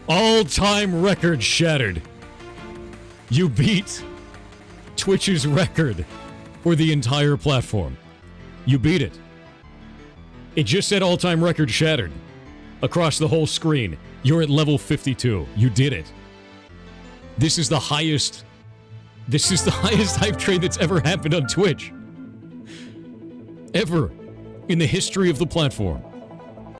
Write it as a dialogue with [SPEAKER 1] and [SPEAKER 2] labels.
[SPEAKER 1] All-time record shattered. You beat Twitch's record for the entire platform. You beat it. It just said all-time record shattered across the whole screen. You're at level 52. You did it. This is the highest... This is the highest hype train that's ever happened on Twitch. Ever. In the history of the platform.